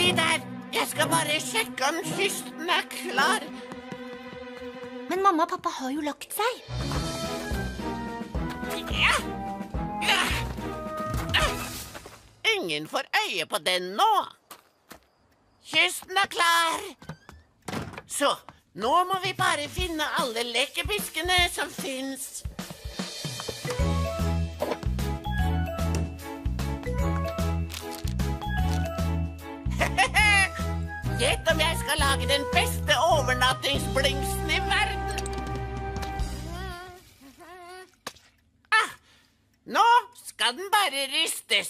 Bli der! Jeg skal bare sjekke om kysten klar. Men mamma og pappa har jo lagt seg. Ja. Ingen får øye på den nå. Kysten klar. Så, nå må vi bare finne alle lekkefiskene som finnes. Gjett om jeg skal lage den beste overnattingsblingsen i verden. Nå skal den bare ristes.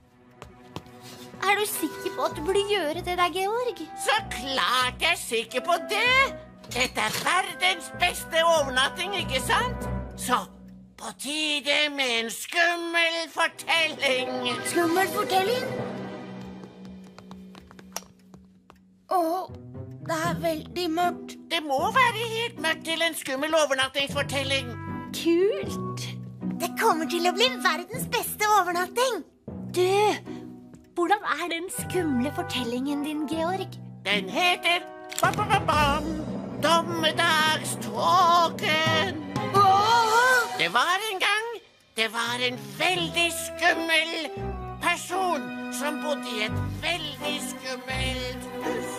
Er du sikker på at du burde gjøre det der, Georg? Så klart jeg er sikker på det. Dette er verdens beste overnatting, ikke sant? Så på tide med en skummel fortelling. Skummel fortelling? Det er veldig mørkt. Det må være helt mørkt til en skummel overnattingsfortelling. Kult. Det kommer til å bli verdens beste overnatting. Du, hvordan er den skumle fortellingen din, Georg? Den heter Dommedagståken. Det var en veldig skummel person som bodde i et veldig skummelt hus.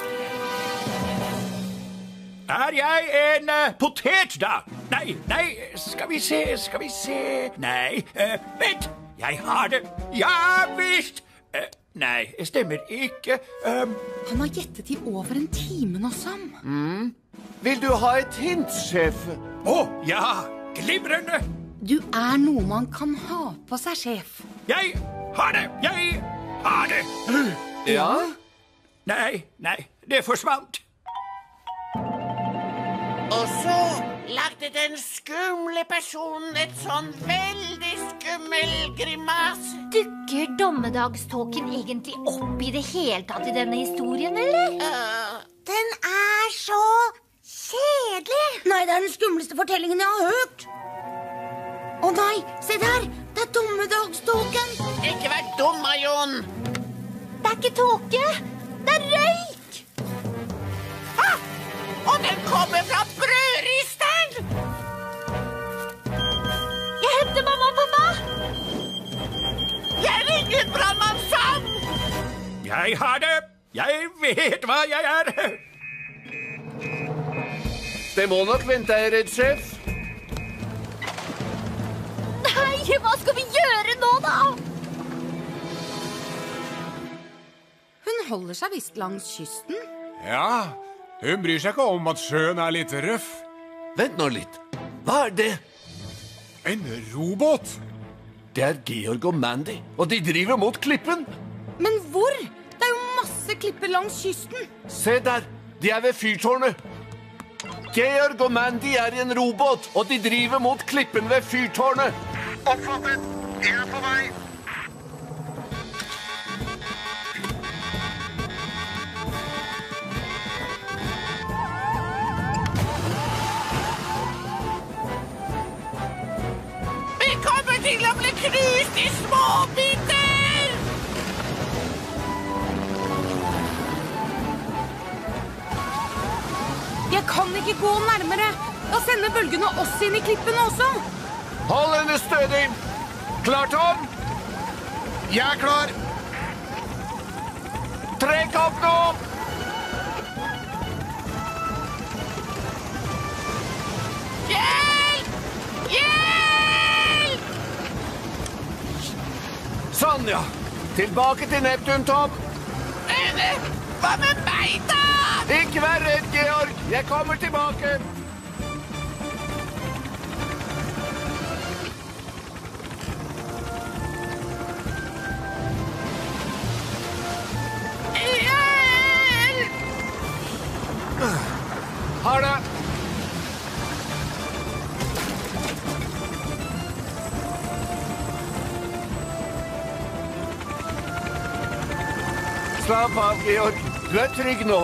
Er jeg en potet, da? Nei, skal vi se. Nei, vent, jeg har det. Ja, visst. Nei, stemmer ikke. Han har gjettet i over en time nå, Sam. Vil du ha et hint, sjef? Ja, glimrende. Du er noe man kan ha på seg, sjef. Jeg har det. Ja? Nei, det forsvant. Og så lagde den skumle personen et sånn veldig skummel grimase. Dukker dommedagståken egentlig opp i det hele tatt i denne historien, eller? Den er så kjedelig. Nei, det er den skumleste fortellingen jeg har hørt. Å nei, se der! Det er dommedagståken. Ikke vær dum, Jon. Det er ikke tåke, det er røyk. Og den kommer fra brødristeren! Jeg henter mamma og pappa! Jeg ringer brannmann Sam! Jeg har det! Jeg vet hva jeg er! Det må nok vente, jeg er redd, sjef. Nei, hva skal vi gjøre nå, da? Hun holder seg visst langs kysten. Ja, hun bryr seg ikke om at sjøen er litt røff. Vent nå litt. Hva er det? En robåt. Det er Georg og Mandy, og de driver mot klippen. Men hvor? Det er jo masse klipper langs kysten. Se der, de er ved fyrtårnet. Georg og Mandy er i en robåt, og de driver mot klippen ved fyrtårnet. Oppfattet. Jeg er på vei. Vi kommer til å bli knust i små biter! Jeg kan ikke gå nærmere. Da sender bølgene oss inn i klippene også. Hold henne stødig. Klar, Tom? Jeg er klar. Trekk opp nå! Hjelp! Hjelp! Sånn, ja. Tilbake til Neptun, Tom. Hva med meg, da? Ikke vær redd, Georg. Jeg kommer tilbake. Hjelp! Ha det. Slapp av, Georg. Du er trygg nå.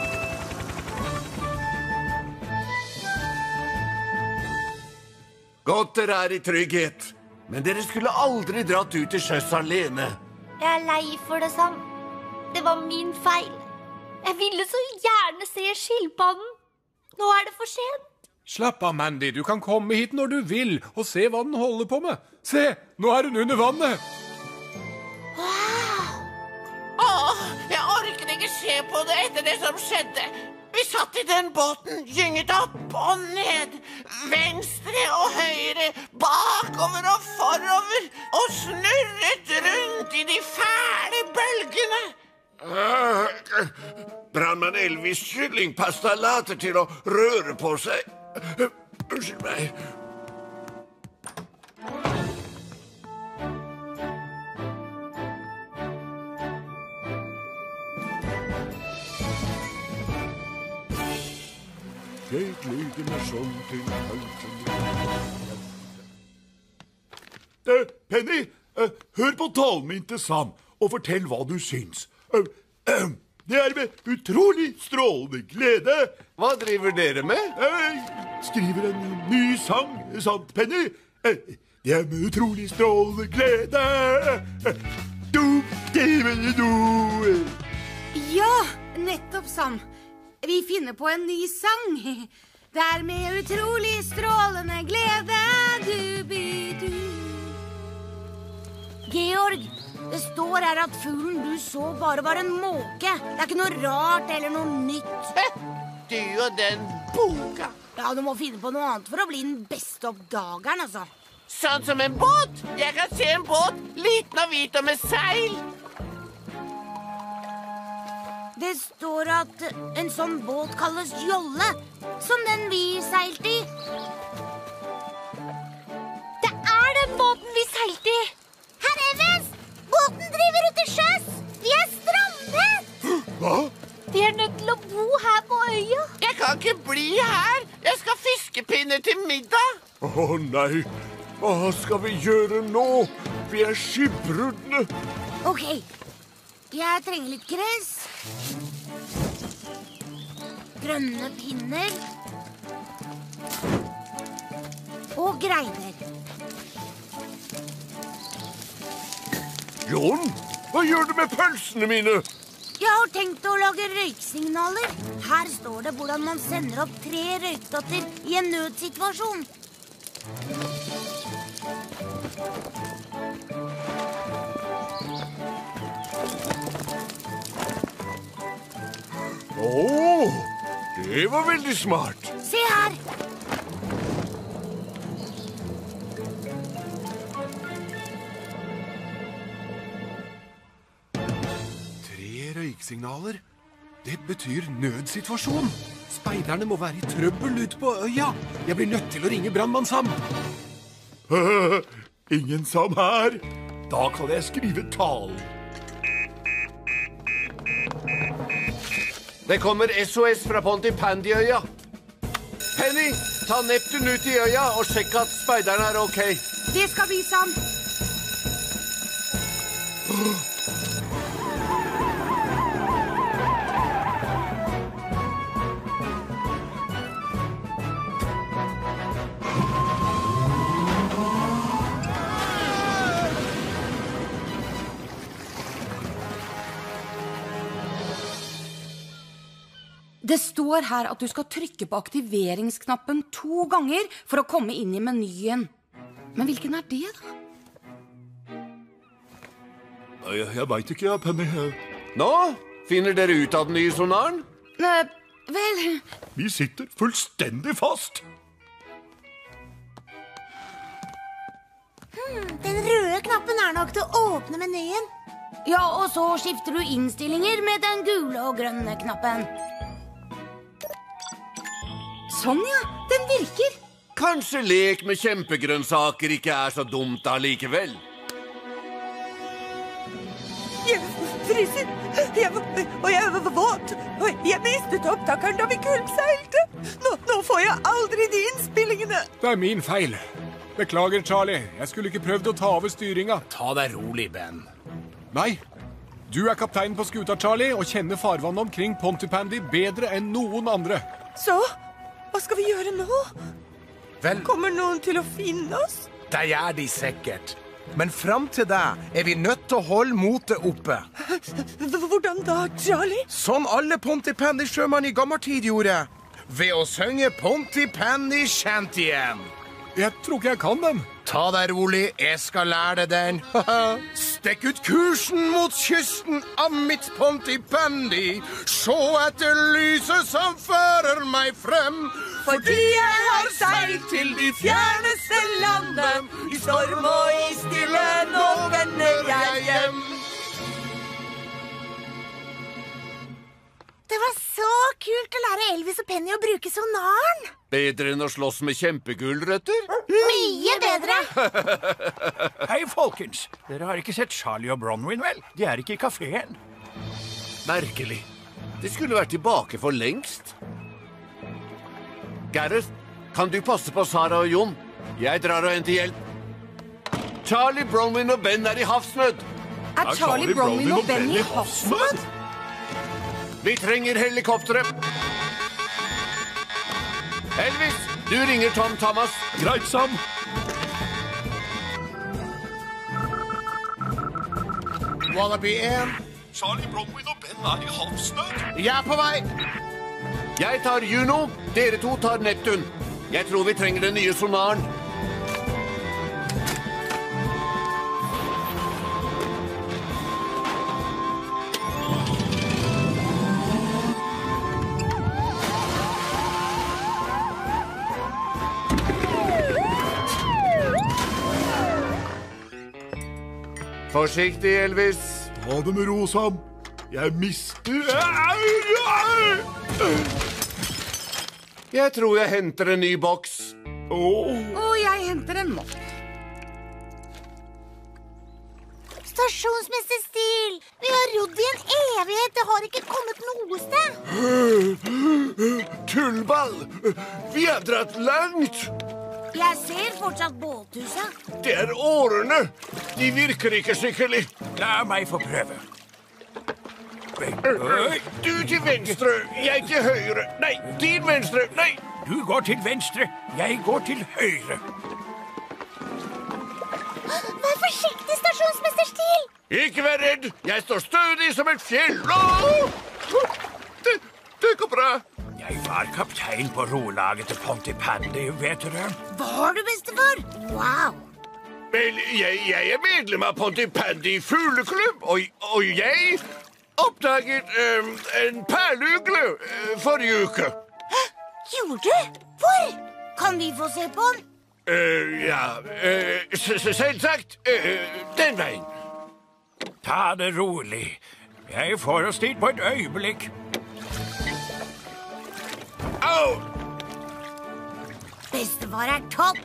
Godt dere er i trygghet. Men dere skulle aldri dratt ut til sjøs alene. Jeg er lei for det, Sam. Det var min feil. Jeg ville så gjerne se skilpadden. Nå det for sent. Slapp av, Mandy. Du kan komme hit når du vil og se hva den holder på med. Se, nå hun under vannet. Jeg orker ikke se på det etter det som skjedde. Vi satt i den båten, gynget opp og ned, venstre og høyre, bakover og forover, og snurret rundt i de fæle bølgene. Brandmann Elvis kyllingpasta later til å røre på seg. Unnskyld meg. Jeg gleder meg sånn til høyden. Penny, hør på talen min til Sam, og fortell hva du syns. Det med utrolig strålende glede. Hva driver dere med? Skriver en ny sang, sant, Penny? Det med utrolig strålende glede. Ja, nettopp, Sam. Vi finner på en ny sang. Det med utrolig strålende glede. Du-bi-du. Georg, det står her at fuglen du så bare var en måke. Det ikke noe rart eller noe nytt. Du og den boka. Ja, du må finne på noe annet for å bli den beste oppdageren, altså. Sånn som en båt. Jeg kan se en båt, liten og hvit og med seil. Det står at en sånn båt kalles jolle, som den vi seilte i. Det den båten vi seilte i. Herr Evans, båten driver ut til sjøs. Vi strandet. Hva? Vi nødt til å bo her på øya. Jeg kan ikke bli her. Jeg skal fiskepinner til middag. Nei, hva skal vi gjøre nå? Vi skipbrudne. Ok, jeg trenger litt gress. Grønne pinner. Og greiner. John, hva gjør du med pølsene mine? Jeg har tenkt å lage røyksignaler. Her står det hvordan man sender opp 3 røykdotter i en nødsituasjon. Det var veldig smart. Se her. 3 røyksignaler. Det betyr nødsituasjon. Speiderne må være i trøbbel ute på øya. Jeg blir nødt til å ringe brannmann Sam. Ingen Sam her. Da kan jeg skrive talen. Det kommer SOS fra Pontypandyøya. Penny, ta Neptun ut i øya og sjekk at speiderne ok. Det skal vi, Sam. Det står her at du skal trykke på aktiveringsknappen 2 ganger for å komme inn i menyen. Men hvilken det, da? Jeg vet ikke, Penny. Nå, finner dere ut av den nye sonaren? Vel... Vi sitter fullstendig fast. Den røde knappen nok til å åpne menyen. Ja, og så skifter du innstillinger med den gule og grønne knappen. Sånn, ja. Den virker. Kanskje lek med kjempegrønnsaker ikke så dumt allikevel. Jeg fryser, og jeg var våt, og jeg mistet opptakeren da vi kulpseilte. Nå får jeg aldri de innspillingene. Det min feil. Beklager, Charlie. Jeg skulle ikke prøvd å ta over styringa. Ta deg rolig, Ben. Nei, du kaptein på skuta, Charlie, og kjenner farvannet omkring Pontypandy bedre enn noen andre. Så, hva skal vi gjøre nå? Vel, Kommer noen til å finne oss? det de sikkert. Men frem til det vi nødt til å holde motet oppe. Hvordan da, Charlie? Som alle Pontypandy-sjømann i gammel tid gjorde. Ved å synge Pontypandy Shantien. Jeg tror ikke jeg kan den. Ta deg rolig, jeg skal lære deg den. Stekk ut kursen mot kysten av mitt Pontypandy. Se etter lyset som fører meg frem. Fordi jeg har seilt til de fjerneste landene. I storm og i stille, nå vender jeg hjem. Det var så kult å lære Elvis og Penny å bruke sonaren. Bedre enn å slåss med kjempegulrøtter? Mye bedre. Hei, folkens. Dere har ikke sett Charlie og Bronwyn, vel? De er ikke i kaféen. Merkelig. De skulle vært tilbake for lengst. Gareth, kan du passe på Sarah og Jon? Jeg drar og henter hjelp. Charlie, Bronwyn og Ben er i havsnød. Er Charlie, Bronwyn og Ben i havsnød? Vi trenger helikoptere. Elvis, du ringer Tom Thomas. Greit, Sam. Wallaby 1. Charlie, Bronwyn og Ben er i havsnød. Jeg er på vei. Jeg tar Juno, dere to tar Neptun. Jeg tror vi trenger den nye sonaren. Forsiktig, Elvis. Ta det med ro, Sam. Jeg mister... Jeg tror jeg henter en ny boks. Og jeg henter en mopp. Stasjonsmester Stil, vi har rodd i en evighet. Det har ikke kommet noe sted. Tullball, vi har dratt langt. Jeg ser fortsatt båthuset. Det er årene. De virker ikke skikkelig. La meg få prøve. Du til venstre, jeg til høyre. Nei, din venstre, nei. Du går til venstre, jeg går til høyre. Vær forsiktig, stasjonsmester Stil. Ikke vær redd, jeg står stødig som et fjell. Det går bra. Jeg var kaptein på rolaget til Pontypandy, vet du det? Var du, bestefar? Wow. Vel, jeg er medlem av Pontypandy fugleklubb, og jeg oppdaget en perlugle forrige uke. Gjorde du? Hvor? Kan vi få se på den? Selvsagt. Den veien. Ta det rolig. Jeg får oss dit på et øyeblikk. Au! Bestefar er topp.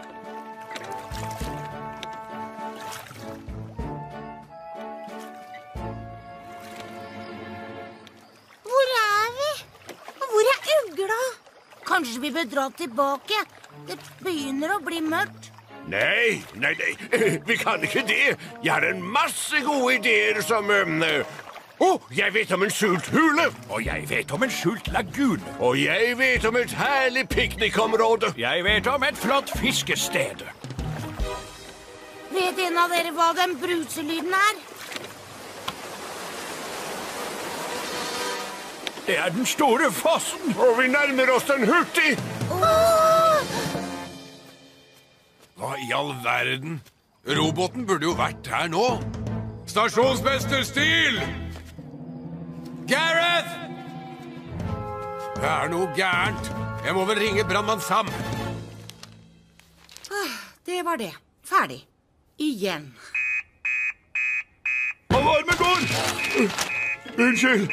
Hvor er vi? Hvor er ugla? Kanskje vi bør dra tilbake? Det begynner å bli mørkt. Nei, vi kan ikke det. Jeg har en masse gode ideer som... jeg vet om en skjult hule. Og jeg vet om en skjult lagune. Og jeg vet om et herlig piknikområde. Jeg vet om et flott fiskested. Vet en av dere hva den bruselyden er? Det er den store fossen. Og vi nærmer oss den hurtig. Hva i all verden? Roboten burde jo vært her nå. Stasjonsmester Stil! Gareth! Det er noe gærent. Jeg må vel ringe brannmann Sam. Det var det. Ferdig. Igjen. Alarmen går! Unnskyld.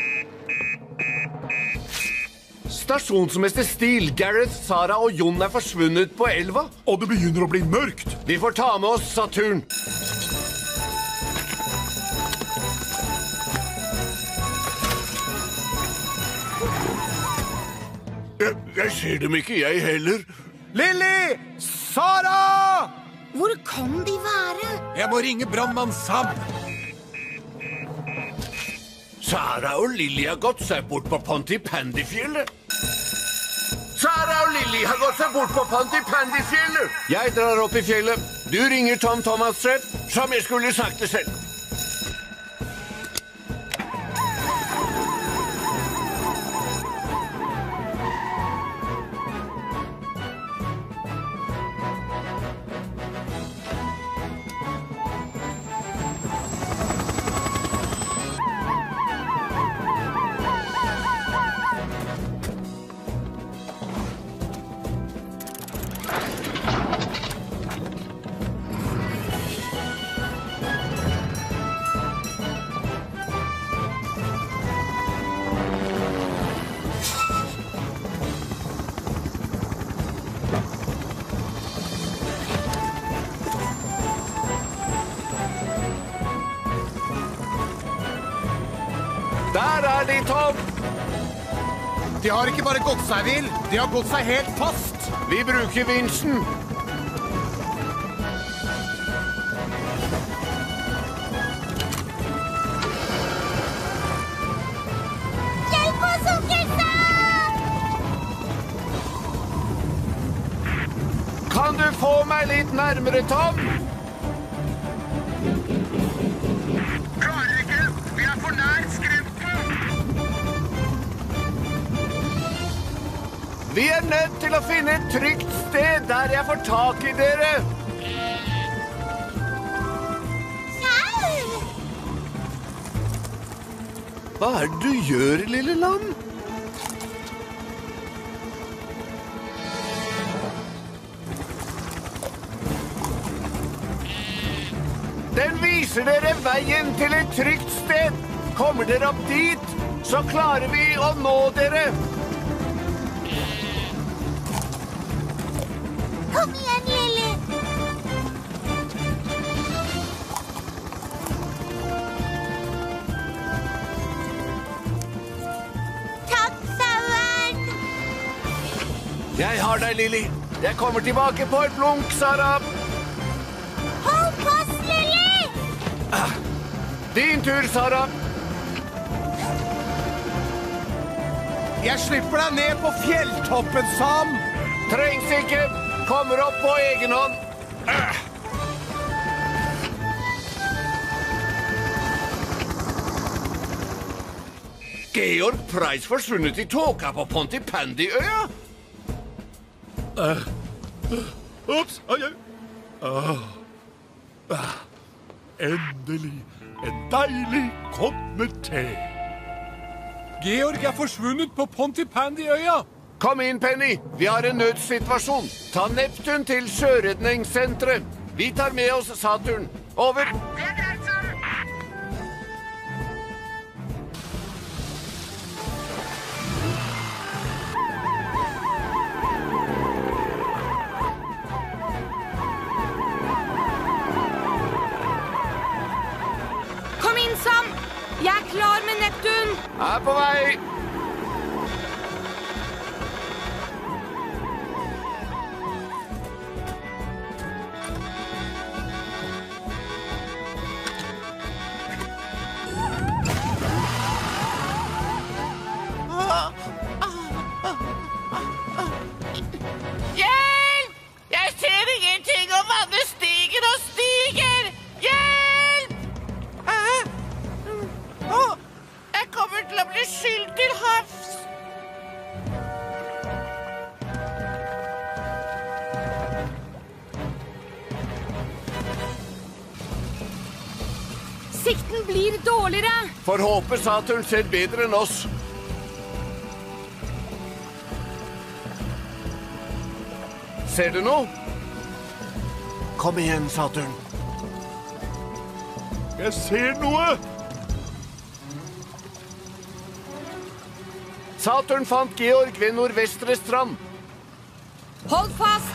Stasjonsmester Stil, Gareth, Sarah og Jon er forsvunnet på elva. Og det begynner å bli mørkt. Vi får ta med oss Saturn. Jeg ser dem ikke, jeg heller. Lily! Sarah! Hvor kan de være? Jeg må ringe brannmann Sam. Sarah og Lily har gått seg bort på Pontypandyfjellet. Sarah og Lily har gått seg bort på Pontypandyfjellet. Jeg drar opp i fjellet. Du ringer Tom Thomas-Trepp, som jeg skulle sagt det selv. Der de, Tom! De har ikke bare gått seg vill, de har gått seg helt fast. Vi bruker vinsjen. Hjelp oss, onkel Sam! Kan du få meg litt nærmere, Tom? Klarer ikke. Vi er for nær skrenten. Vi er nødt til å finne et trygt sted der jeg får tak i dere. Hva er det du gjør, lille lam? Den viser dere veien til et trygt sted. Kommer dere opp dit, så klarer vi å nå dere. Kom igjen, Lily. Takk, sauen. Jeg har deg, Lily. Jeg kommer tilbake på et blunk, Sara. Hold fast, Lily. Din tur, Sara. Jeg slipper deg ned på fjelltoppen, Sam. Trengs ikke. Kommer opp på egen hånd. Georg Price forsvunnet i tåka på Pontypandy-øya. Ups, oi. Endelig en deilig komme til. Georg er forsvunnet på Pontypandy-øya. Kom inn, Penny. Vi har en nødsituasjon. Ta Neptun til sjøredningssentret. Vi tar med oss Saturn. Over. Det er greit, Sam. Kom inn, Sam. Jeg er klar med Neptun. Er på vei. Hjelp! Jeg ser ingenting, og vannet stiger og stiger! Hjelp! Jeg kommer til å bli skylt til havs. Sikten blir dårligere. Får håpe Saturn ser bedre enn oss. Ser du noe? Kom igjen, Saturn. Jeg ser noe. Saturn fant Georg ved nordvestre strand. Hold fast.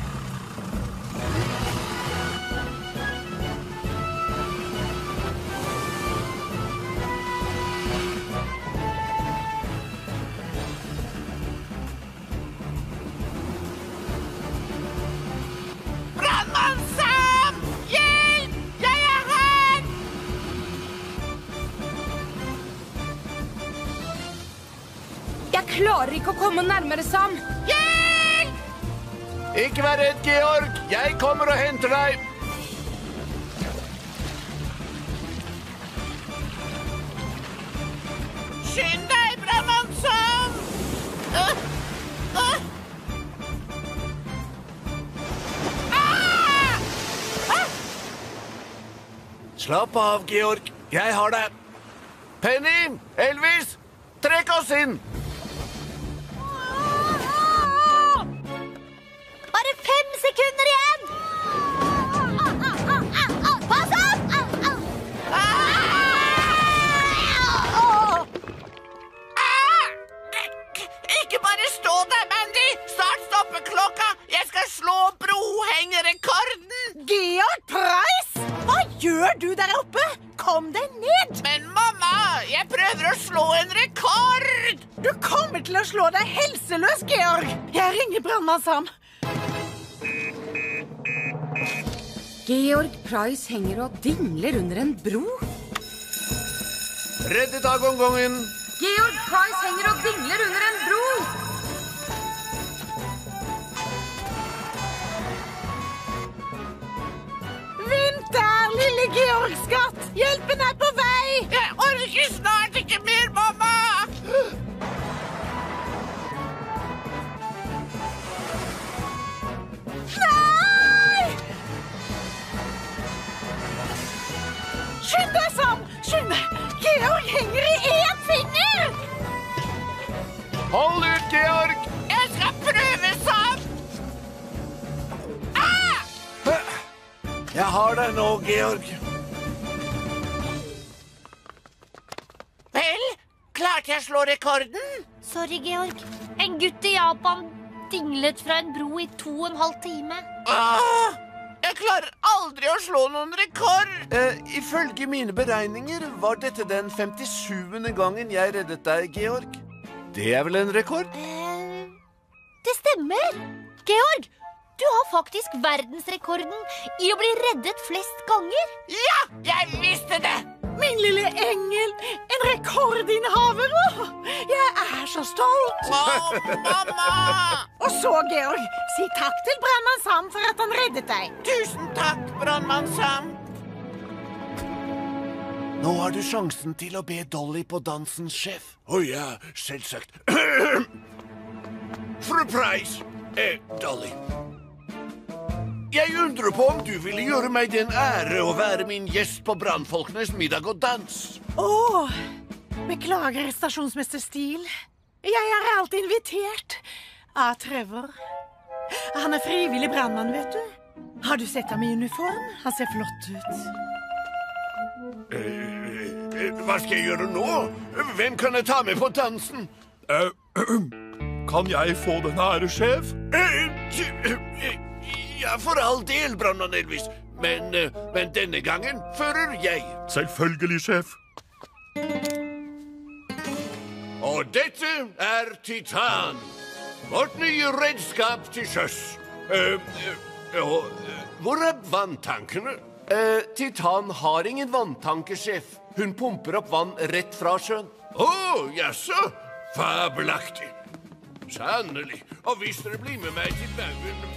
Brannmann Sam! Hjelp! Jeg er her! Jeg klarer ikke å komme nærmere, Sam. Hjelp! Ikke vær redd, Georg. Jeg kommer og henter deg. Skynd deg, Brannmann Sam! Slapp av, Georg. Jeg har deg. Penny, Elvis, trekk oss inn. Bare 5 sekunder igjen! Pass opp! Ikke bare stå der, Mandy! Snart stopper klokka! Jeg skal slå brohengerekorden! Georg Price! Hva gjør du der oppe? Kom deg ned! Men mamma, jeg prøver å slå en rekord! Du kommer til å slå deg helseløs, Georg! Jeg ringer Brannmann Sam. Georg Price henger og dingler under en bro. Reddet av gongongen. Georg Price henger og dingler under en bro. Vent der, lille Georg skatt! Hjelpen er på vei! Jeg orker snart ikke mer, mamma! Nei! Skynd deg, Sam! Skynd deg! Georg henger i én finger! Hold ut, Georg! Jeg skal prøve, Sam! Jeg har deg nå, Georg. Vel, klarte jeg å slå rekorden? Sorry, Georg. En gutt i Japan dinglet fra en bro i 2,5 time. Jeg klarer aldri å slå noen rekord. Ifølge mine beregninger var dette den 57. gangen jeg reddet deg, Georg. Det er vel en rekord? Det stemmer. Georg, du har faktisk verdensrekorden i å bli reddet flest ganger. Ja, jeg visste det. Min lille engel, en rekordinnehaver. Jeg er så stolt. Mamma! Og så, Georg, si takk til Brannmann Sam for at han reddet deg. Tusen takk, Brannmann Sam. Nå har du sjansen til å be Dolly på dansen, sjef. Ja, selvsagt. Fru Price, Dolly. Jeg undrer på om du ville gjøre meg den ære å være min gjest på brannfolkenes middag og dans. Beklager, stasjonsmester Steele. Jeg er alltid invitert av Trevor. Han er frivillig brannmann, vet du. Har du sett ham i uniform? Han ser flott ut. Hva skal jeg gjøre nå? Hvem kan jeg ta med på dansen? Kan jeg få den ære, sjef? Ja, for all del, brannmann Elvis. Men denne gangen fører jeg. Selvfølgelig, sjef. Og dette er Titan. Vårt nye redskap til sjøs. Hvor er vanntankene? Titan har ingen vanntanker, sjef. Hun pumper opp vann rett fra sjøen. Jaså? Fabelaktig. Sannelig. Og hvis dere blir med meg til baugen...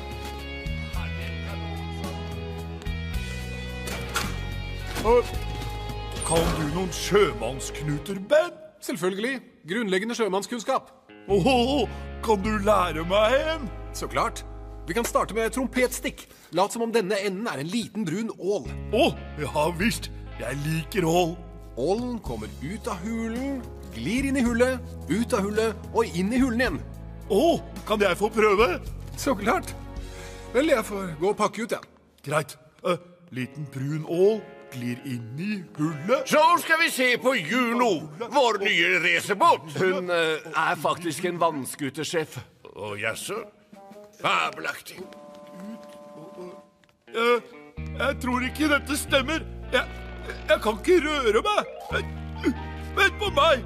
Kan du noen sjømannsknuter, Ben? Selvfølgelig. Grunnleggende sjømannskunnskap. Kan du lære meg en? Så klart. Vi kan starte med trompetstikk. Lat som om denne enden er en liten brun ål. Ja visst. Jeg liker ål. Ålen kommer ut av hulen, glir inn i hullet, ut av hullet og inn i hulen igjen. Kan jeg få prøve? Så klart. Vel, jeg får gå og pakke ut, ja. Greit. Liten brun ål glir inn i hullet. Så skal vi se på Juno, vår nye racerbåt. Hun er faktisk en vannskutersjef. Jaså? Fabelaktig. Jeg tror ikke dette stemmer. Jeg kan ikke røre meg. Vent på meg.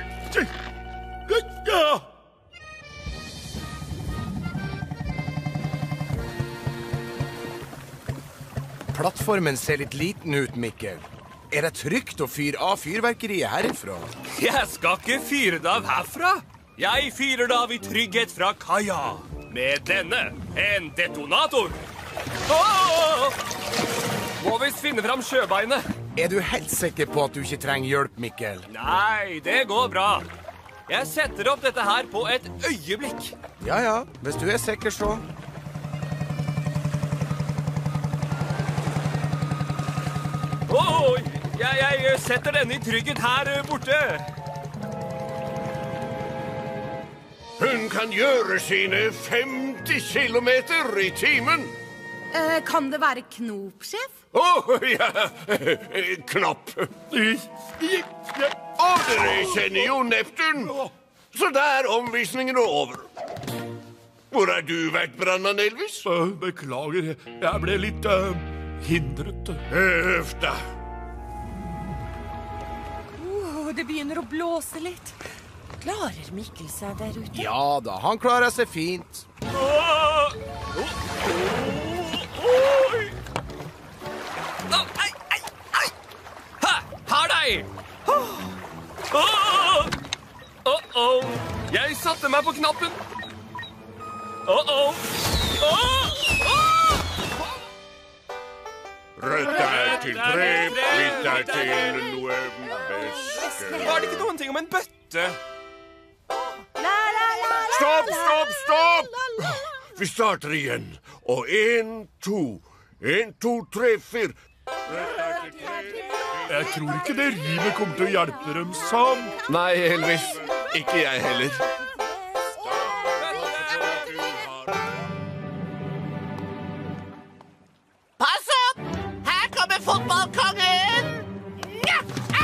Plattformen ser litt liten ut, Mikkel. Er det trygt å fyre av fyrverkeriet herifra? Jeg skal ikke fyre det av herfra. Jeg fyrer det av i trygghet fra kaia. med denne, en detonator. Må visst finne fram sjøbeinet. Er du helt sikker på at du ikke trenger hjelp, Mikkel? Nei, det går bra. Jeg setter opp dette her på et øyeblikk. Ja, hvis du er sikker så. Jeg setter denne i trygghet her borte. Hun kan gjøre sine 50 kilometer i timen. Kan det være knop, sjef? Ja, knapp. Og dere kjenner jo Neptun, så der omvisningen er over. Hvor har du vært, brandmann Elvis? Beklager, jeg ble litt hindret. Øff da. Det begynner å blåse litt. Klarer Mikkel seg der ute? Ja da, han klarer seg fint. Har deg! Jeg satte meg på knappen. Rødt er til tre, hvitt er til noe væske. Var det ikke noen ting om en bøtte? Stopp! Vi starter igjen. Og 1, 2. 1, 2, 3, 4. Jeg tror ikke det rimet kommer til å hjelpe dem, Sam. Nei, Elvis. Ikke jeg heller. Pass opp! Her kommer fotballkongen! Ja!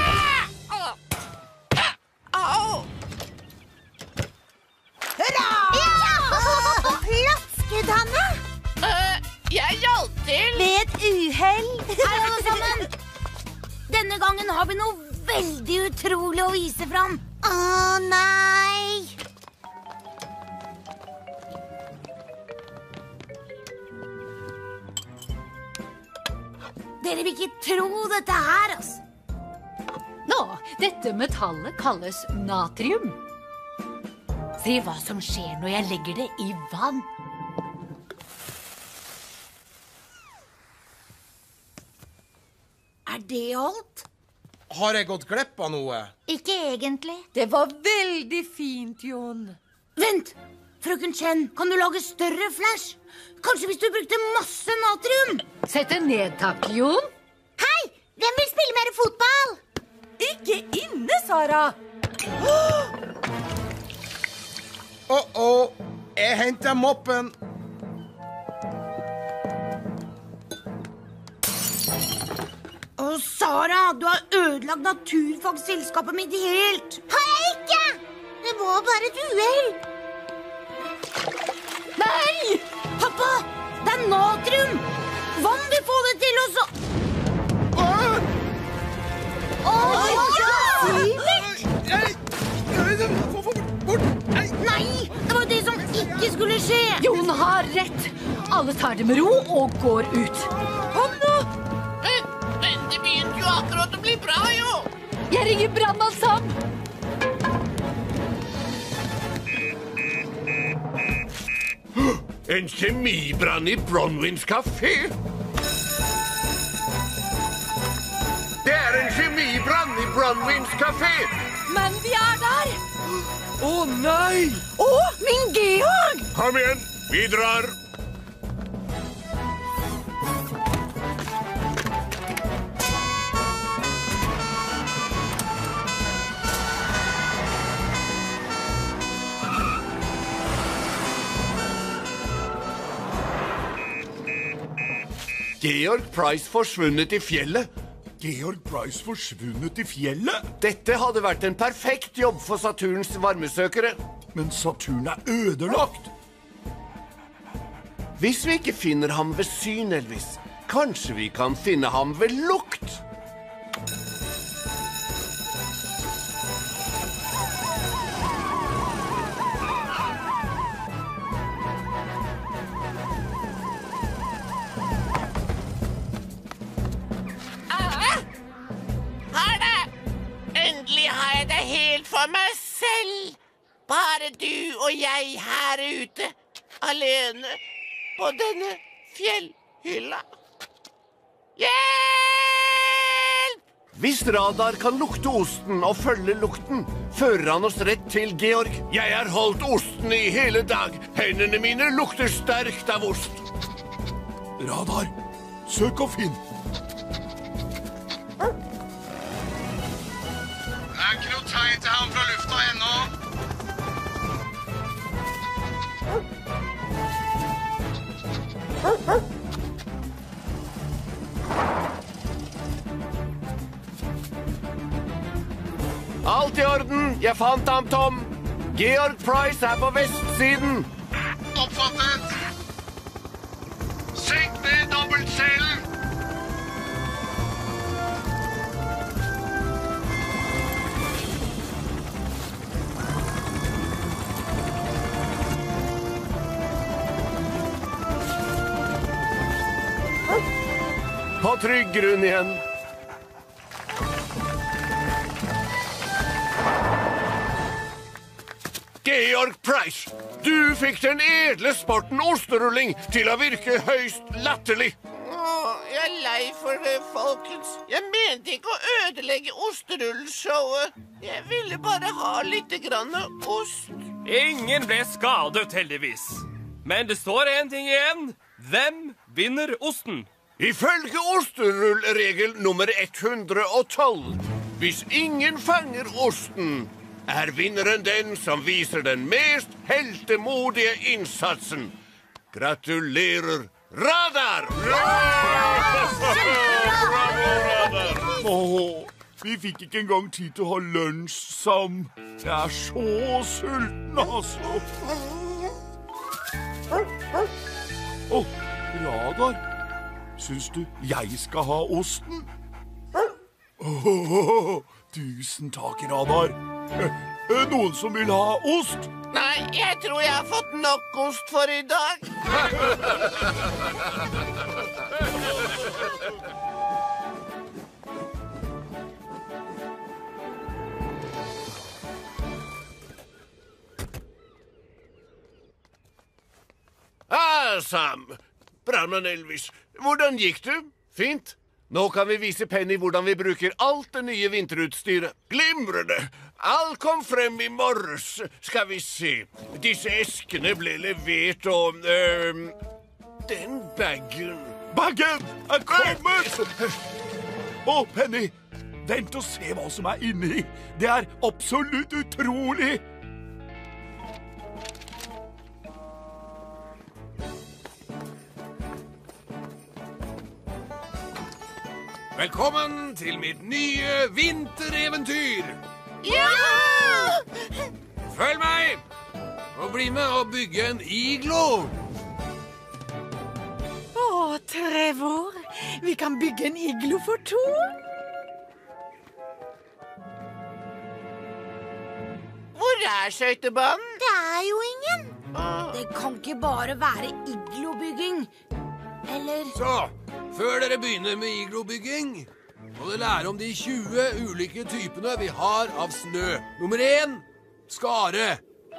Au! Hurra! Flott skudd, Hanne! Jeg hjalp til. Ved et uhell. Hei, alle sammen. Denne gangen har vi noe veldig utrolig å vise fram. Nei. Dere vil ikke tro dette her, altså. Nå, dette metallet kalles natrium. Se hva som skjer når jeg legger det i vann. Er det alt? Har jeg gått glipp av noe? Ikke egentlig. Det var veldig fint, Jon. Vent! Frøken Chen, kan du lage større flash? Kanskje hvis du brukte masse natrium? Sett det ned, takk, Jon. Hei! Hvem vil spille mer fotball? Ikke inne, Sara. Jeg henter moppen. Sara, du har ødelagt naturfagselskapet mitt helt. Har jeg ikke? Det var bare et uhell. Nei! Pappa, det er natrium. Vann vil få det til også. Nei, det var det som ikke skulle skje. Jon har rett. Alle tar det med ro og går ut. Kom nå! Men det begynte jo akkurat å bli bra, jo. Jeg ringer brandmann Sam. En kjemibrann i Bronwyns kafé. Det er en kjemibrann i Bronwyns kafé. Men vi er der. Å, nei! Å, min Georg! Kom igjen, vi drar. Georg Price forsvunnet i fjellet. Georg Price forsvunnet i fjellet? Dette hadde vært en perfekt jobb for Saturns varmesøkere. Men Saturn er ødelagt. Hvis vi ikke finner ham ved syn, Elvis, kanskje vi kan finne ham ved lukt. For meg selv. Bare du og jeg her ute. alene på denne fjellhylla. Hjelp! Hvis Radar kan lukte osten og følge lukten, fører han oss rett til Georg. Jeg har holdt osten i hele dag. Hendene mine lukter sterkt av ost. Radar, søk og finn. Det er ikke noe tegn til ham fra lufta ennå. Alt i orden. Jeg fant ham, Tom. Georg Price er på vestsiden. Oppfattet. Senk ned dobbeltselen. På trygg grunn igjen. Georg Price, du fikk den edle sporten osterulling til å virke høyst latterlig. Jeg er lei for det, folkens. Jeg mente ikke å ødelegge osterullshowet. Jeg ville bare ha litt grann ost. Ingen ble skadet, heldigvis. Men det står en ting igjen. Hvem vinner osten? Ifølge osterullregel nummer 112, hvis ingen fanger osten, er vinneren den som viser den mest heltemodige innsatsen. Gratulerer, Radar! Vi fikk ikke engang tid til å ha lunsj, Sam. Jeg er så sulten, altså. Radar, syns du jeg skal ha osten? Tusen takk, Radar. Noen som vil ha ost? Nei, jeg tror jeg har fått nok ost for i dag. Sam. Brandmann Elvis, hvordan gikk det? Fint. Nå kan vi vise Penny hvordan vi bruker alt det nye vinterutstyret. Glimrende! Alt kom frem i morges. Skal vi se. Disse eskene ble levert, og den bagen. Bagen er kommet! Penny, vent og se hva som er inni. Det er absolutt utrolig. Velkommen til mitt nye vintereventyr. Ja! Følg meg, og bli med og bygge en iglo. Trevor, vi kan bygge en iglo for to. Hvor er skøytebanen? Det er jo ingen. Det kan ikke bare være iglobygging. Eller... Så, før dere begynner med iglobygging, må dere lære om de 20 ulike typene vi har av snø. Nummer 1, skare.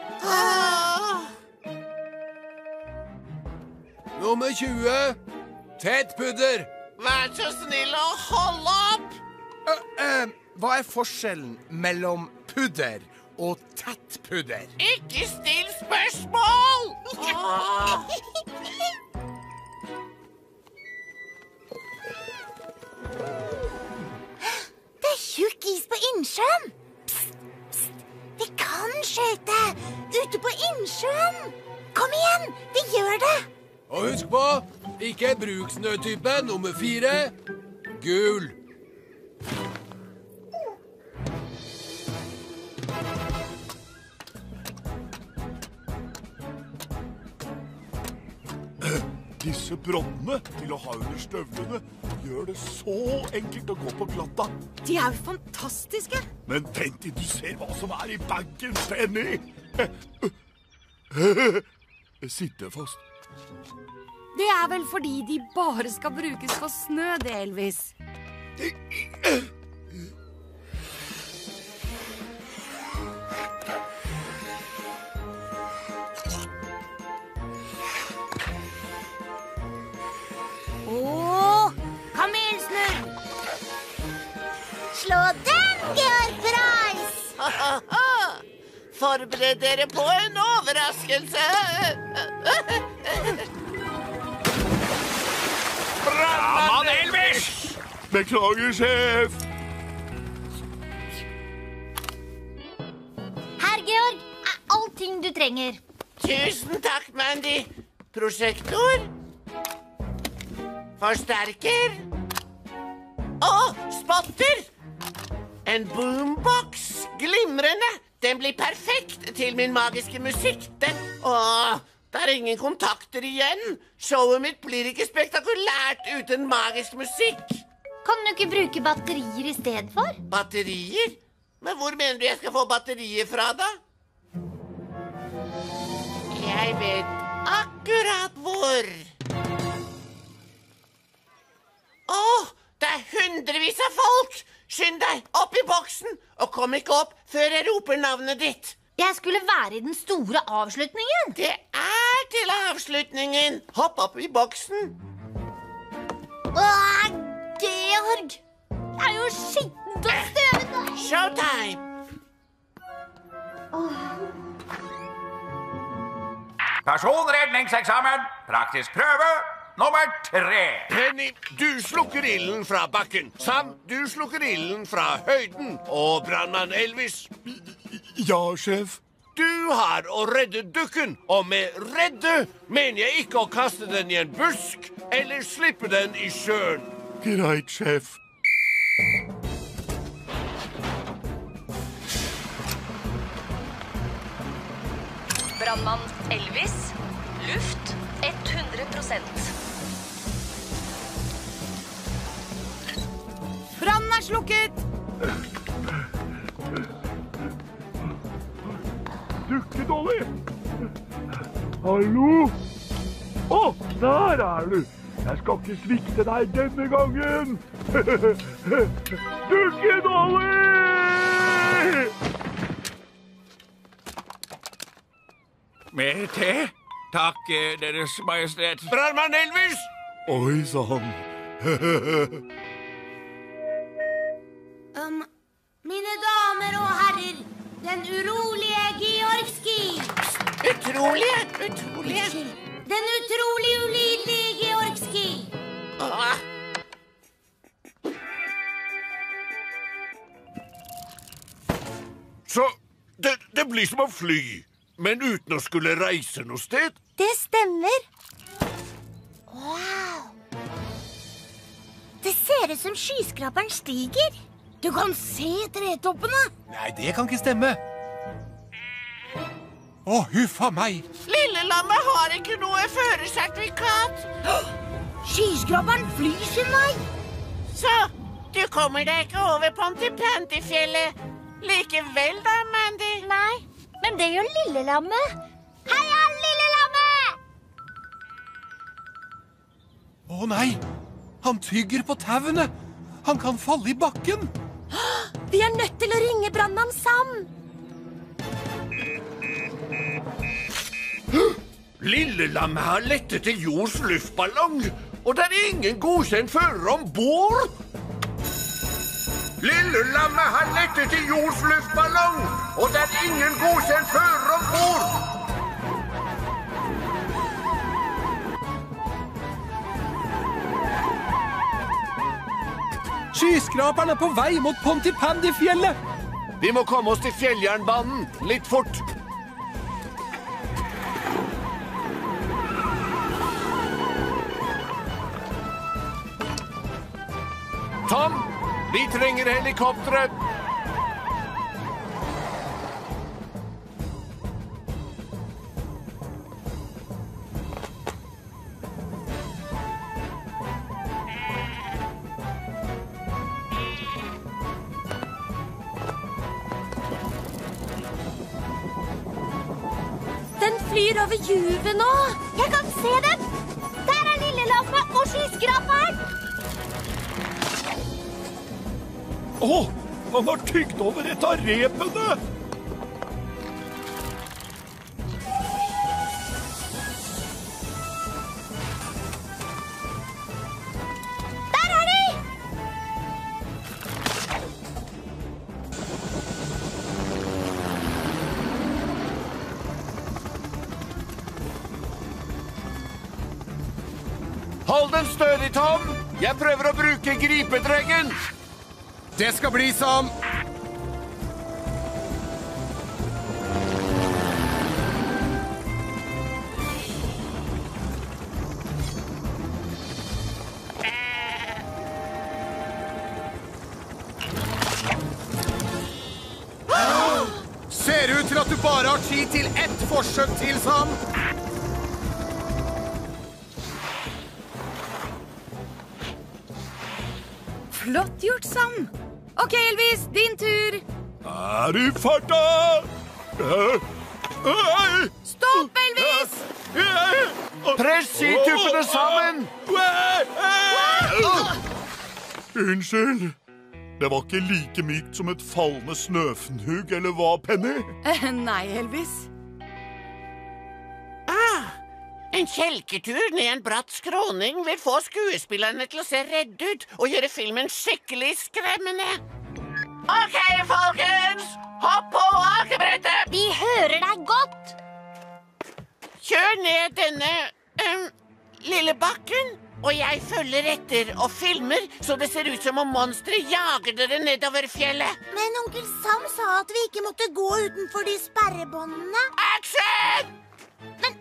Nummer 20, tett pudder. Vær så snill å holde opp. Hva er forskjellen mellom pudder og tett pudder? Ikke still spørsmål! Det er tjukk is på innsjøen. Psst, psst. Vi kan skøyte ute på innsjøen. Kom igjen, vi gjør det. Og husk på, ikke bruk snøtype nummer 4, gul. Disse broddene til å ha under støvlene gjør det så enkelt å gå på glatta. De er jo fantastiske. Men tenk til du ser hva som er i bagen, Penny. Sitte fast. Det er vel fordi de bare skal brukes for snø, det, Elvis. Slå den, Georg Price! Forbered dere på en overraskelse. Brannmann Elvis! Beklager, sjef. Her, Georg, er allting du trenger. Tusen takk, Mandy. Prosjektor. Forsterker. Og spotter. En boombox. Glimrende. Den blir perfekt til min magiske musikk. Det er ingen kontakter igjen. Showet mitt blir ikke spektakulært uten magisk musikk. Kan du ikke bruke batterier i stedet for? Batterier? Men hvor mener du jeg skal få batterier fra, da? Jeg vet akkurat hvor. Det er hundrevis av folk! Skynd deg, opp i boksen, og kom ikke opp før jeg roper navnet ditt. Jeg skulle være i den store avslutningen. Det er til avslutningen. Hopp opp i boksen. Georg! Det er jo skittent og støvete. Showtime. Personredningseksamen. Praktisk prøve. Nummer 3. Penny, du slukker ilden fra bakken. Sam, du slukker ilden fra høyden. Og brannmann Elvis. Ja, sjef. Du har å redde dukken. Og med redde mener jeg ikke å kaste den i en busk eller slippe den i sjøen. Greit, sjef. Brannmann Elvis. Luft 100%. Brannen er slukket. Dukkedolly! Hallo? Der er du! Jeg skal ikke svikte deg denne gangen! Dukkedolly! Mer te? Takk, Deres Majestet. Brannmann Elvis! Oi, sann. Mine damer og herrer, den urolige Georgski. Utrolige. Den utrolig ulydige Georgski. Så det blir som å fly, men uten å skulle reise noe sted. Det stemmer. Wow. Det ser ut som skyskraperen stiger. Du kan se tretoppene. Nei, det kan ikke stemme. Huffa meg. Lille lammet har ikke noe førersertifikat. Skyskraperen flyr sin vei. Så, du kommer deg ikke over Pontypandyfjellet likevel da, Mandy? Nei, men det gjør lille lammet. Heia, lille lammet! Nei, han tygger på tauene. Han kan falle i bakken. Vi er nødt til å ringe brannmann Sam. Lille lammet har lettet til jords luftballong, og det er ingen godkjent fører ombord. Lille lammet har lettet til jords luftballong, og det er ingen godkjent fører ombord. Skyskraperen er på vei mot Pontypandyfjellet. Vi må komme oss til fjelljernbanen litt fort. Tom, vi trenger helikopteret. Den flyr over juvet nå. Jeg kan se dem. Der er lille lammet og skyskraperen. Han har tygd over et av repene! Der er de! Hold den stødig, Tom. Jeg prøver å bruke gripedrengen. Det skal bli som... Ser ut til at du bare har tid til ett forsøk til, Sam. Flott gjort, Sam. Ok, Elvis, din tur. Er i farta! Stopp, Elvis! Press situppene sammen! Unnskyld. Det var ikke like mykt som et fallende snøfnugg, eller hva, Penny? Nei, Elvis. En kjelketur ned en bratt skråning vil få skuespillerne til å se redd ut og gjøre filmen skikkelig skremmende. Ok, folkens! Hopp på akebrettet! Vi hører deg godt. Kjør ned denne lille bakken, og jeg følger etter og filmer så det ser ut som om monsteret jager dere nedover fjellet. Men onkel Sam sa at vi ikke måtte gå utenfor de sperrebåndene. Action! Men...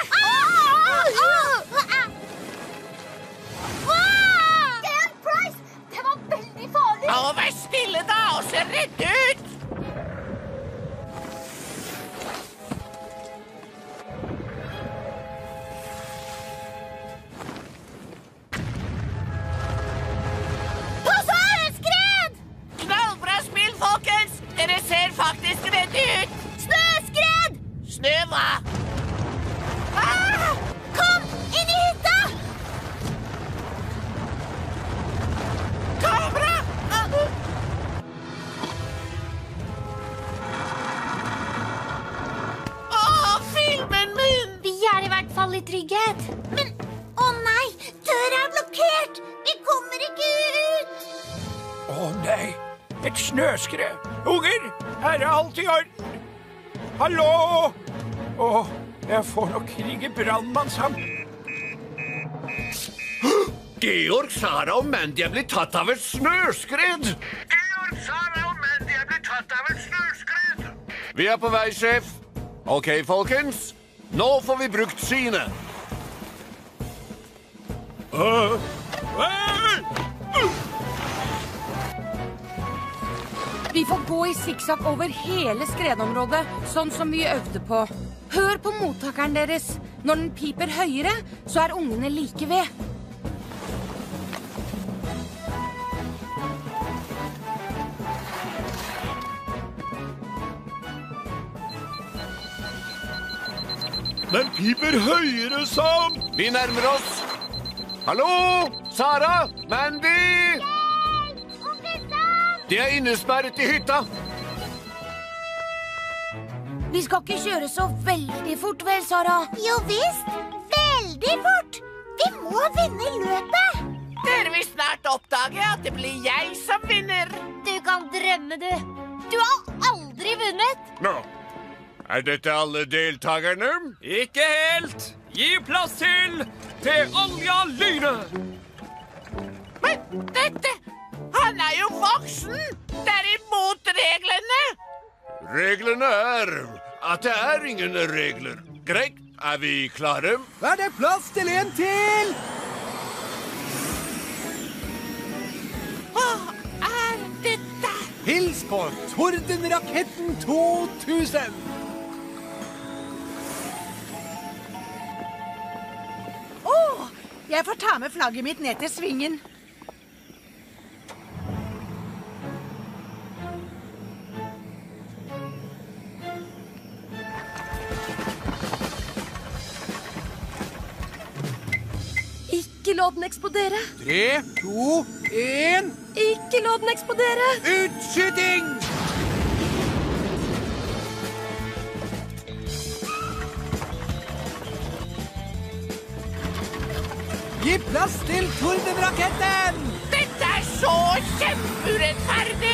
Price! Det var veldig farlig! Vær stille da, og se redd ut! Knallbra spill, folkens! Dere ser faktisk redde ut! Snøskred! Snø hva? Kom, inn i hytta! Kamera! Filmen min! Vi er i hvert fall i trygghet. Men, nei, døra er blokkert! Vi kommer ikke ut! Nei, et snøskred. Unger, her er alt i orden. Hallo! Jeg får nok ringe brannmann sammen. Georg, Sara og Mandy er blitt tatt av et snøskred. Georg, Sara og Mandy er blitt tatt av et snøskred. Vi er på vei, sjef. Ok, folkens. Nå får vi brukt synet. Vi får gå i sikksakk over hele skredområdet, sånn som vi øvde på. Hør på mottakeren deres. Når den piper høyere, så er ungene like ved. Den piper høyere, Sam. Vi nærmer oss. Hallo, Sara, Mandy! De er innesperret i hytta. Vi skal ikke kjøre så veldig fort, vel, Sara? Jo visst, veldig fort. Vi må vinne løpet. Dere vil snart oppdage at det blir jeg som vinner. Du kan drømme, du. Du har aldri vunnet. Nå, er dette alle deltakerne? Ikke helt. Gi plass til Olja Lyne. Men dette... Han er jo voksen! Det er imot reglene! Reglene er at det er ingen regler. Greit, er vi klare? Er det plass til en til? Hva er dette? Hils på Tordenraketten 2000! Jeg får ta med flagget mitt ned til svingen. Ikke la den eksplodere. 3, 2, 1. Ikke la den eksplodere. Utskyting! Gi plass til Tordenraketten! Dette er så kjempeurettferdig!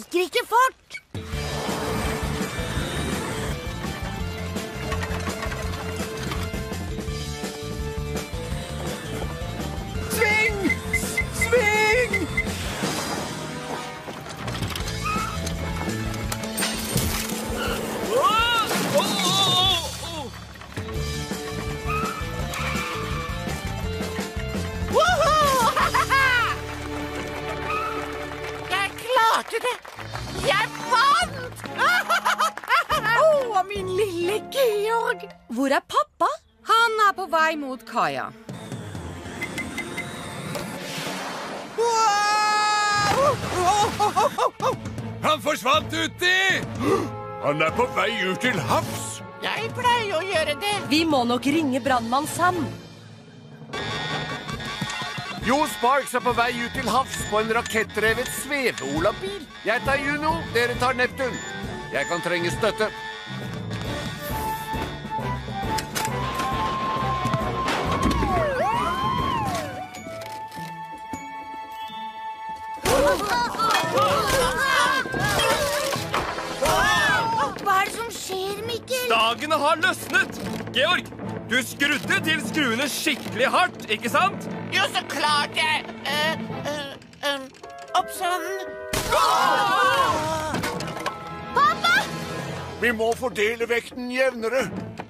ryker ikke fort. Sving! Sving! Jeg klarte det! Jeg vant! Min lille Georg. Hvor er pappa? Han er på vei mot kaia. Han forsvant uti! Han er på vei ut til havs. Jeg pleier å gjøre det. Vi må nok ringe brannmann Sam. Jo Sparks er på vei ut til havs på en rakettdrevet sveveolabil. Jeg tar Juno, dere tar Neptun. Jeg kan trenge støtte. Hva er det som skjer, Mikkel? Stagene har løsnet. Georg, du skrudde til skruene skikkelig hardt, ikke sant? Jo, så klart jeg... Opp sånn. Pappa! Vi må fordele vekten jevnere.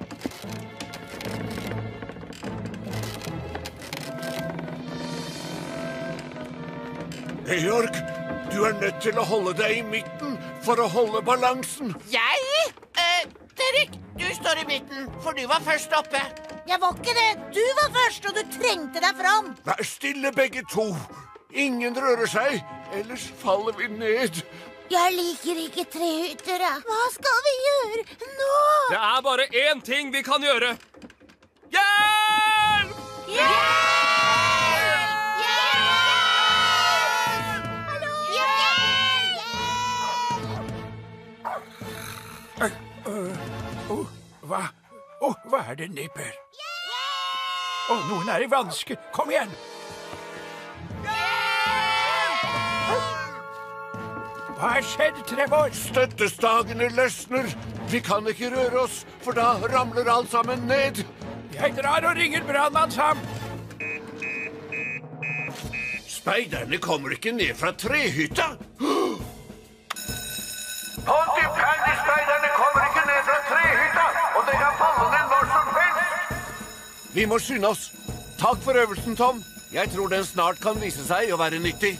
Georg, du er nødt til å holde deg i midten for å holde balansen. Jeg? Derek, du står i midten, for du var først oppe. Jeg var ikke det. Du var først, og du trengte deg fram. Vær stille begge to. Ingen rører seg, ellers faller vi ned. Jeg liker ikke trehytter. Hva skal vi gjøre nå? Det er bare én ting vi kan gjøre. Hjelp! Hva er det, Nipper? Noen er i vansker. Kom igjen! Hva har skjedd, Trevor? Støttestagene løsner. Vi kan ikke røre oss, for da ramler alt sammen ned. Jeg drar og ringer brannmann Sam. Speiderne kommer ikke ned fra trehytta. Pontypandy-speiderne kommer ikke ned fra trehytta, og det kan falle ned når som helst. Vi må skynde oss. Takk for øvelsen, Tom. Jeg tror den snart kan vise seg å være nyttig.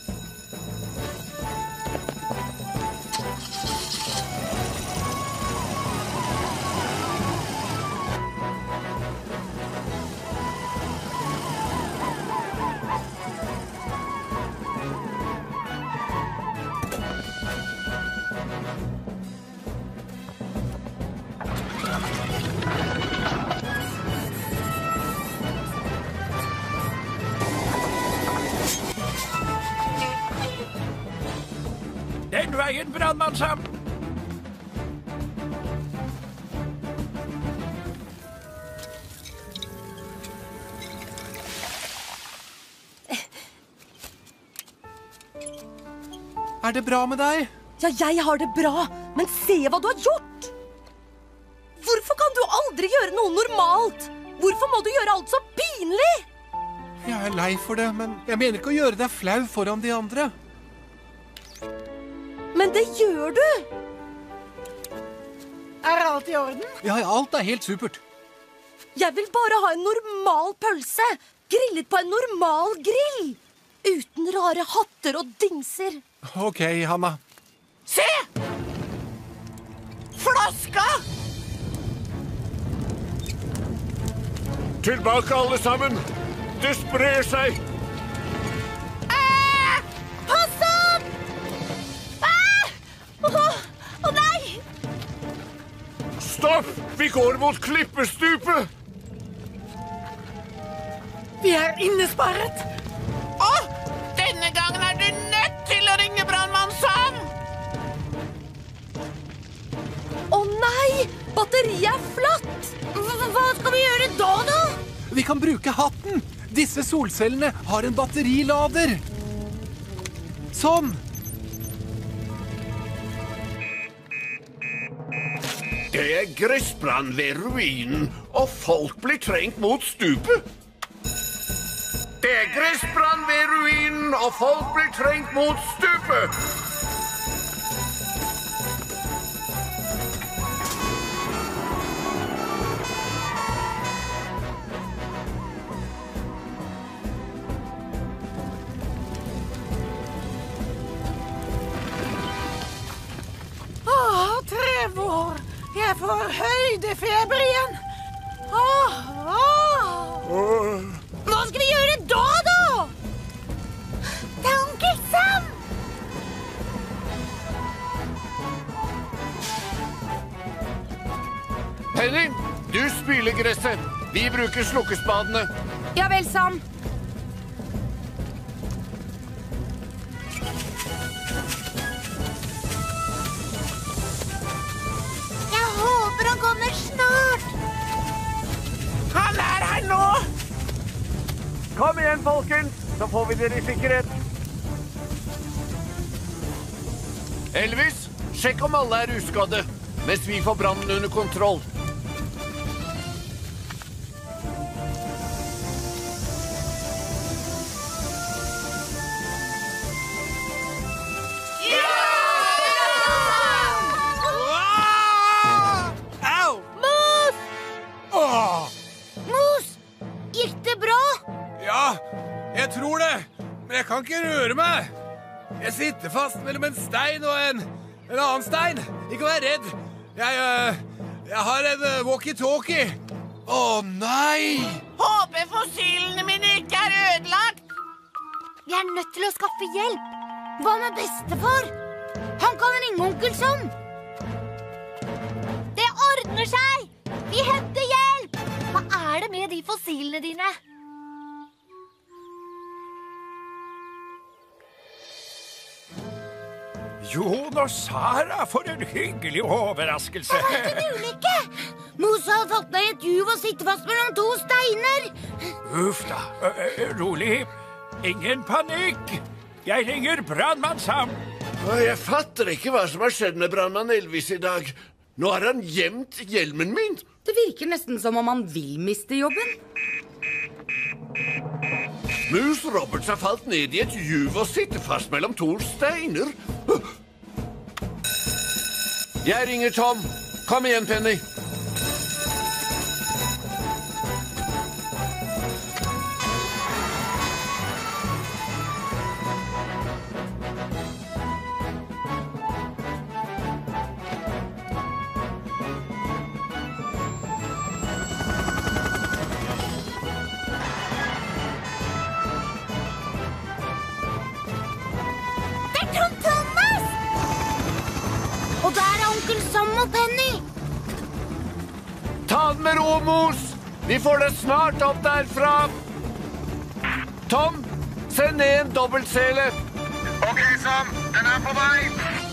Den veien, brannmann Sam. Er det bra med deg? Ja, jeg har det bra, men se hva du har gjort! Hvorfor kan du aldri gjøre noe normalt? Hvorfor må du gjøre alt så pinlig? Jeg er lei for det, men jeg mener ikke å gjøre deg flau foran de andre. Men det gjør du! Er alt i orden? Ja, alt er helt supert. Jeg vil bare ha en normal pølse, grillet på en normal grill, uten rare hatter og dingser. Ok, Hanna. Se! Flaska! Tilbake alle sammen. Det sprer seg. Pass opp! Å nei! Stopp! Vi går mot klippestupet. Vi er innesperret. Denne gangen er du nødt til å ringe brannmann Sam. Å nei! Batteriet er flatt! Hva skal vi gjøre da? Vi kan bruke hatten. Disse solcellene har en batterilader. Sånn. Det gressbrann ved ruinen, og folk blir trengt mot stupet. Det gressbrann ved ruinen, og folk blir trengt mot stupet. Trevor, jeg får høydefeber igjen. Hva skal vi gjøre da? Det er onkel Sam! Penny, du spyler gresset. Vi bruker slukkespadene. Ja vel, Sam. Han kommer snart. Han er her nå. Kom igjen, folkens, så får vi dere i sikkerhet. Elvis, sjekk om alle er uskadde, mens vi får brannen under kontroll. Jeg tror det, men jeg kan ikke røre meg. Jeg sitter fast mellom en stein og en annen stein. Ikke vær redd. Jeg har en walkie-talkie. Nei! Håper fossilene mine ikke er ødelagt. Vi er nødt til å skaffe hjelp. Hva med bestefar? Han kan ringe onkel Sam. Det ordner seg. Vi henter hjelp. Hva er det med de fossilene dine? Jon og Sara, for en hyggelig overraskelse. Det var ikke en ulykke. Musa har fått ned et juv og sitter fast mellom to steiner. Uff da, rolig. Ingen panikk. Jeg ringer brannmann Sam. Jeg fatter ikke hva som har skjedd med brannmann Elvis i dag. Nå har han gjemt hjelmen min. Det virker nesten som om han vil miste jobben. Mus Roberts har falt ned i et juv og sitter fast mellom to steiner. Jeg ringer Tom. Kom igjen, Penny. Penny! Ta den med ro, Mos! Vi får det snart opp derfra. Tom, send ned en dobbeltsele. Ok, Sam. Den er på vei.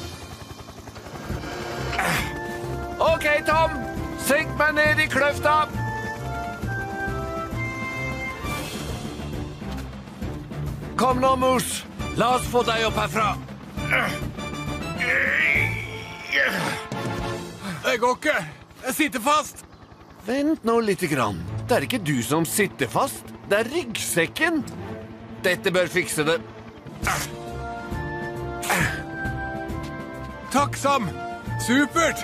Ok, Tom. Senk meg ned i kløfta. Kom nå, Mos. La oss få deg opp herfra. Det går ikke. Jeg sitter fast. Vent nå litt grann. Det er ikke du som sitter fast. Det er ryggsekken. Dette bør fikse det. Takk, Sam. Supert.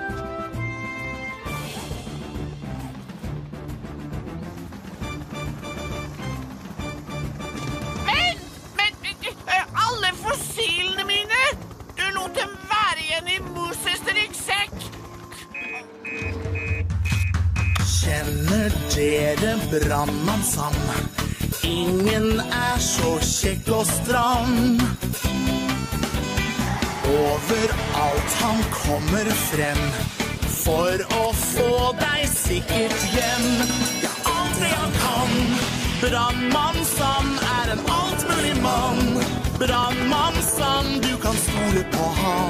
Alle fossilene mine! Du lot dem være igjen i Moses ryggsekk. Kjenner dere brannmann Sam? Ingen er så kjekk og stram. Overalt han kommer frem for å få deg sikkert hjem. Ja, alt det han kan. Brannmann Sam er en altmulig mann. Brannmann Sam, du kan stole på han.